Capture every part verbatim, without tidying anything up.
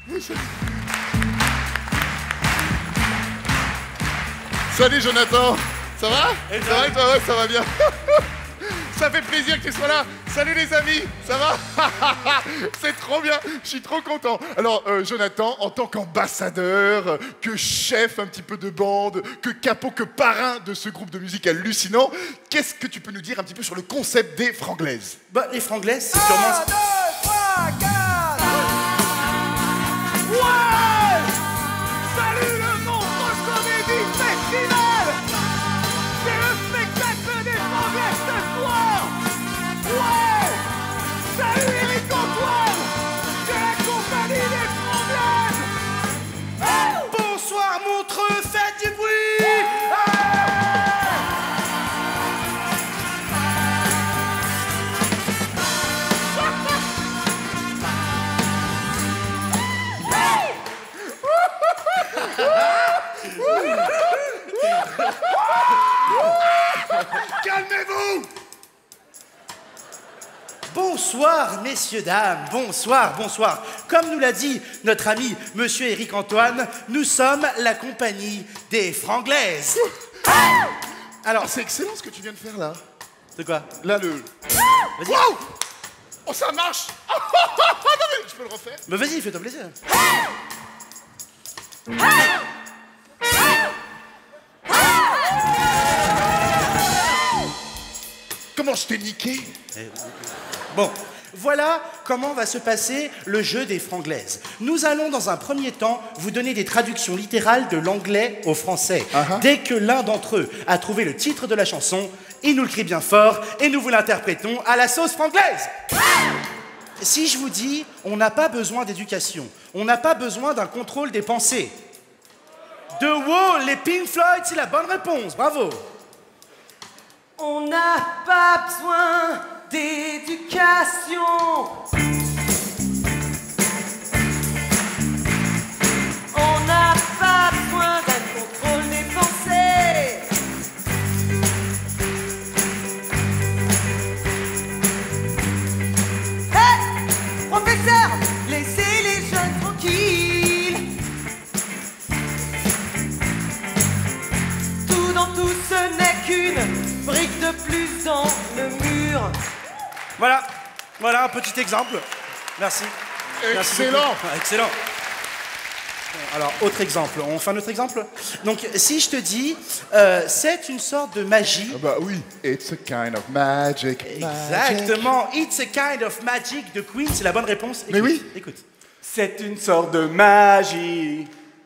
Salut Jonathan, ça va? Et ça va et toi? Ouais, ça va bien. Ça fait plaisir que tu sois là. Salut les amis, ça va? C'est trop bien, je suis trop content. Alors euh, Jonathan, en tant qu'ambassadeur, euh, que chef un petit peu de bande, que capot, que parrain de ce groupe de musique hallucinant, qu'est-ce que tu peux nous dire un petit peu sur le concept des Franglaises? Bah, les Franglaises, c'est sûrement... un, deux, trois, quatre. Ouais! Salut le Monstre Comédie Festival! C'est le spectacle des Franglaises ce soir! Ouais! Salut Eric Antoine! C'est la compagnie des Franglaises! Hey! Bonsoir Montreux, faites du bruit! Calmez-vous! Bonsoir, messieurs, dames, bonsoir, bonsoir. Comme nous l'a dit notre ami Monsieur Éric Antoine, nous sommes la compagnie des Franglaises. Alors, c'est excellent ce que tu viens de faire là. C'est quoi? Là, le... Vas-y. Wow! Oh, ça marche! Non, mais je peux le refaire? Mais vas-y, fais-toi plaisir. Comment je t'ai niqué? Bon, voilà comment va se passer le jeu des Franglaises. Nous allons dans un premier temps vous donner des traductions littérales de l'anglais au français. Uh-huh. Dès que l'un d'entre eux a trouvé le titre de la chanson, il nous le crie bien fort et nous vous l'interprétons à la sauce franglaise. Si je vous dis, on n'a pas besoin d'éducation, on n'a pas besoin d'un contrôle des pensées. The Wall, les Pink Floyd, c'est la bonne réponse, bravo. On n'a pas besoin d'éducation. On n'a pas besoin d'un contrôle des pensées. Hé, professeur, laissez les jeunes tranquilles. Tout dans tout, ce n'est qu'une brique de plus dans le mur. Voilà, voilà un petit exemple. Merci. Merci Excellent. beaucoup. Ah, excellent. Bon, alors, autre exemple. On fait un autre exemple? Donc, si je te dis, euh, c'est une sorte de magie. Ah bah oui, it's a kind of magic. Exactement. It's a kind of magic de Queen, c'est la bonne réponse. Écoute, Mais oui. Écoute. C'est une sorte de magie.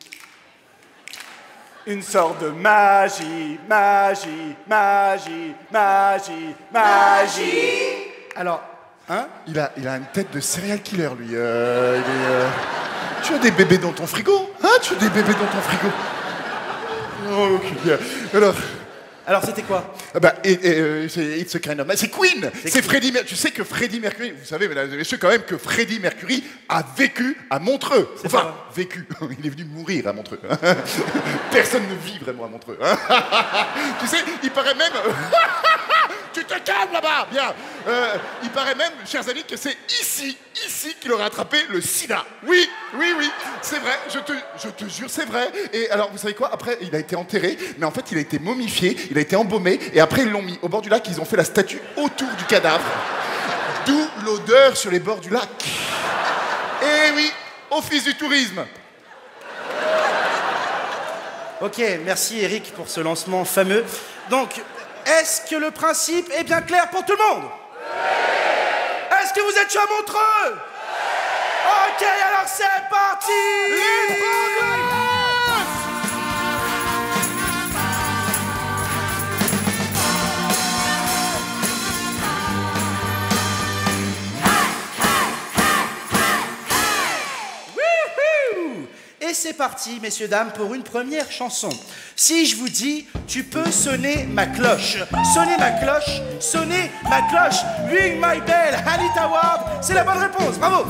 Une sorte de magie, magie, magie, magie, magie. Alors, hein? Il a, il a une tête de serial killer, lui. Euh, il est, euh, Tu as des bébés dans ton frigo? Hein? Tu as des bébés dans ton frigo? Oh, ok, bien. Alors... Alors, c'était quoi? Ah bah, et, et, euh, c'est It's a kind of... C'est Queen. C'est Freddie Mercury. Tu sais que Freddie Mercury... Vous savez, mesdames et messieurs, quand même, que Freddie Mercury a vécu à Montreux. C'est Enfin, pas vrai. vécu. Il est venu mourir à Montreux. Personne ne vit vraiment à Montreux. Tu sais, il paraît même... Tu te calmes là-bas. Bien. Euh, il paraît même, chers amis, que c'est ici, ici qu'il aurait attrapé le sida. Oui, oui, oui. C'est vrai. Je te, je te jure, c'est vrai. Et alors, vous savez quoi? Après, il a été enterré, mais en fait, il a été momifié, il a été embaumé, et après, ils l'ont mis au bord du lac. Ils ont fait la statue autour du cadavre. D'où l'odeur sur les bords du lac. Eh oui, office du tourisme. Ok, merci Eric pour ce lancement fameux. Donc, est-ce que le principe est bien clair pour tout le monde? Oui. Est-ce que vous êtes chaud à Montreux? Oui. Ok, alors c'est parti. Les Franglaises. Wouhou! Et c'est parti, messieurs, dames, pour une première chanson. Si je vous dis, tu peux sonner ma cloche. Sonner ma cloche, sonner ma cloche. Ring my bell, Anita Ward, c'est la bonne réponse, bravo.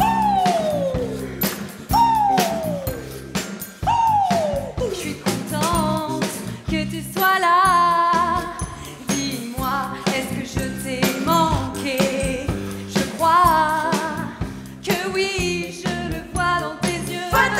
Je suis contente que tu sois là. Dis-moi, est-ce que je t'ai manqué? Je crois que oui, je le vois dans tes yeux.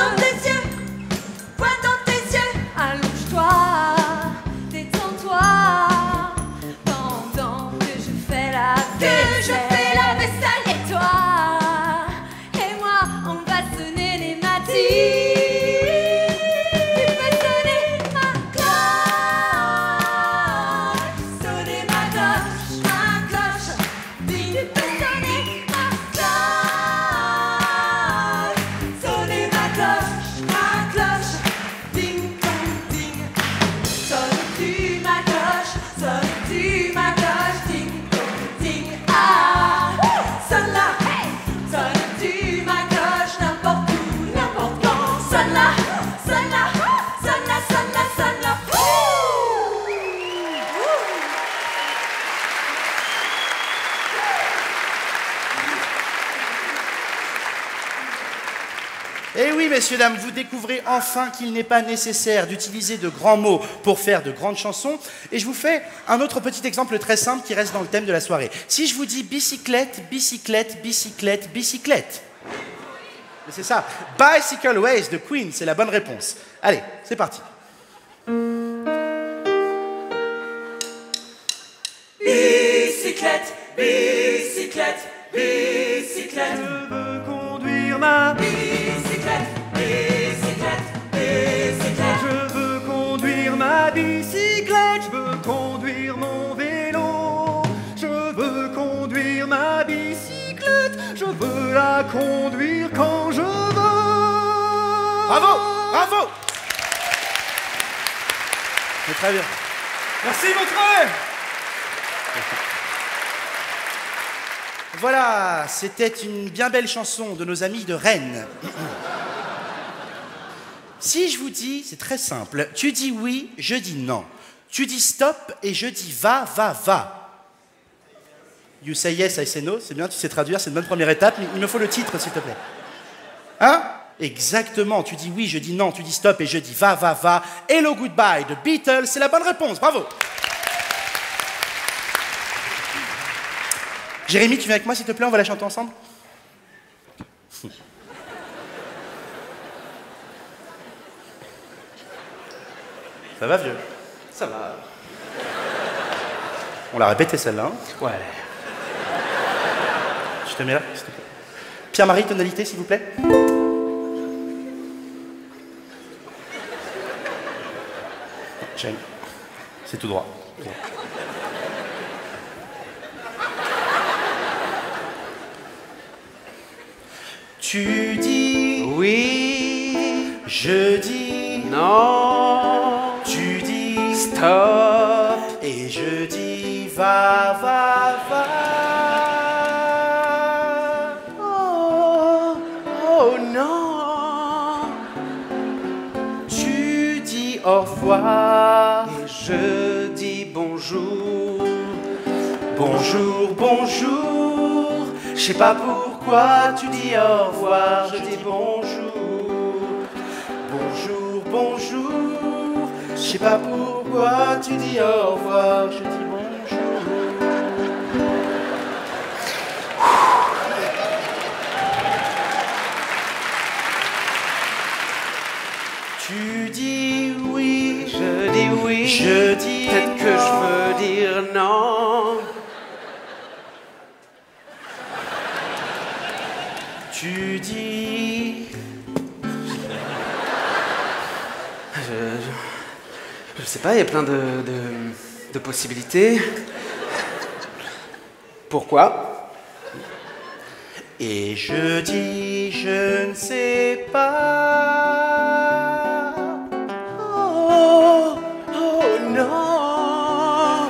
Et oui, messieurs, dames, vous découvrez enfin qu'il n'est pas nécessaire d'utiliser de grands mots pour faire de grandes chansons. Et je vous fais un autre petit exemple très simple qui reste dans le thème de la soirée. Si je vous dis bicyclette, bicyclette, bicyclette, bicyclette. C'est ça. Bicycle Ways de Queen, c'est la bonne réponse. Allez, c'est parti. Bicyclette, bicyclette, bicyclette. Je veux conduire ma Bicyclette, bicyclette, bicyclette. Je veux conduire ma bicyclette, je veux conduire mon vélo. Je veux conduire ma bicyclette, je veux la conduire quand je veux. Bravo, bravo. C'est très bien. Merci Montreuil. Voilà, c'était une bien belle chanson de nos amis de Rennes. Si je vous dis, c'est très simple, tu dis oui, je dis non. Tu dis stop et je dis va, va, va. You say yes, I say no, c'est bien, tu sais traduire, c'est une bonne première étape, mais il me faut le titre, s'il te plaît. Hein? Exactement, tu dis oui, je dis non, tu dis stop et je dis va, va, va. Hello, goodbye de Beatles, c'est la bonne réponse, bravo. Jérémy, tu viens avec moi, s'il te plaît, on va la chanter ensemble. Ça va, vieux? Ça va. On l'a répété, celle-là. Hein? Ouais. Je te mets là, s'il te plaît. Pierre-Marie, tonalité, s'il vous plaît. J'aime. C'est tout droit. Tout droit. Tu dis Oui. je dis Non. tu dis Stop. et je dis va, va, va. Oh. Oh non. Tu dis au revoir. Et je dis bonjour. Bonjour, bonjour. Je sais pas pourquoi tu dis au revoir. Je dis bonjour. Bonjour, bonjour. Je sais pas pourquoi tu dis au revoir. Je dis bonjour. Tu dis oui. Je dis oui. Je dis Peut-être que je veux dire non. Tu dis Je, je, je sais pas, il y a plein de, de, de possibilités. Pourquoi? et je dis je ne sais pas. Oh, oh non.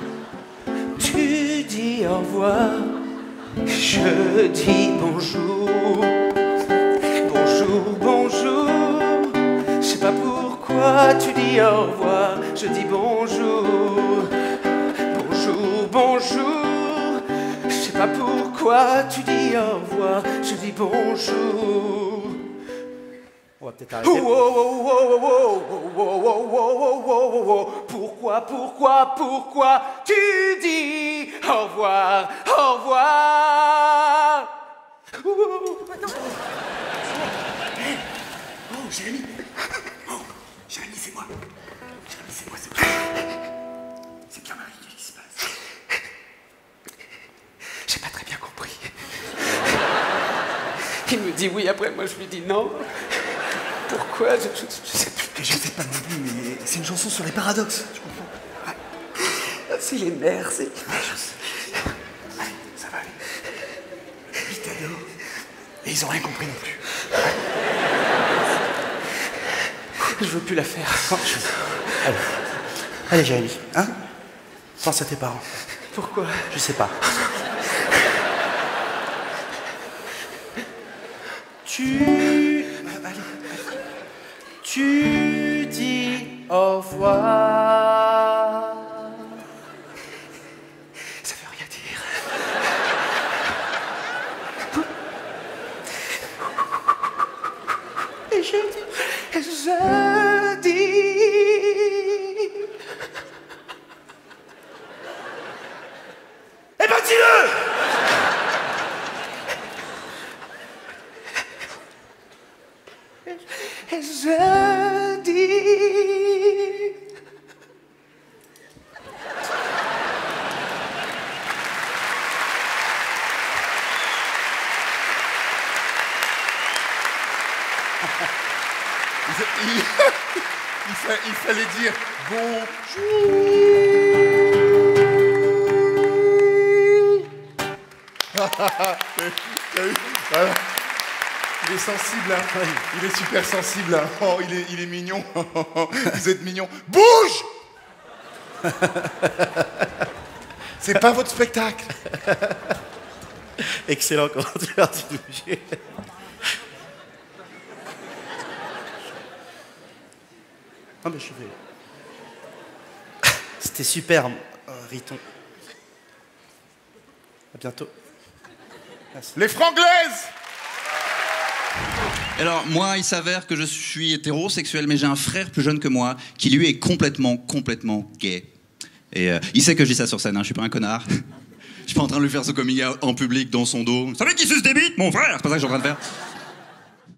Tu dis au revoir. Je dis bonjour. Bonjour, bonjour. Je sais pas pourquoi tu dis au revoir. Je dis bonjour. Bonjour, bonjour. Je sais pas pourquoi tu dis au revoir. Je dis bonjour. On va peut-être Oh, arrêter. oh, oh, oh, oh, oh, oh, oh, oh, oh, oh. Pourquoi, pourquoi, pourquoi tu dis au revoir, au revoir? Oh, Oh, Jérémy. Oh, Jérémy, c'est moi. Jérémy, c'est moi, c'est moi. C'est Pierre-Marie, qu'est-ce qui se passe? j'ai pas très bien compris. Il me dit oui, après moi je lui dis non. Pourquoi? Je, je, je sais plus. Je sais pas non plus, mais c'est une chanson sur les paradoxes, tu comprends? C'est les mères, c'est... Allez, ça va aller. Ils t'adorent. Et ils ont rien compris non plus. Je veux plus la faire. Oh, je- Allez. Allez, Jérémy, hein? Pense à tes parents. Pourquoi? Je sais pas. Tu... Allez, allez. Tu dis au revoir. Ça veut rien dire. Et je dis... Eh ben dis-le! Et je dis... Il, il, il, fa- il fallait dire bonjour. T'as vu? Voilà. Il est sensible, hein. Il est super sensible, hein. Oh, il est, il est mignon. Vous êtes mignon. Bouge! C'est pas votre spectacle. Excellent commentaire du bouger. Non mais je vais... C'était super, euh, Riton. À bientôt. Merci. Les franglaises! Alors, moi, il s'avère que je suis hétérosexuel, mais j'ai un frère plus jeune que moi qui, lui, est complètement, complètement gay. Et euh, il sait que je dis ça sur scène, hein, je suis pas un connard. Je suis pas en train de lui faire ce coming out en public dans son dos. Salut qui suce des bites, mon frère! C'est pas ça que je suis en train de faire.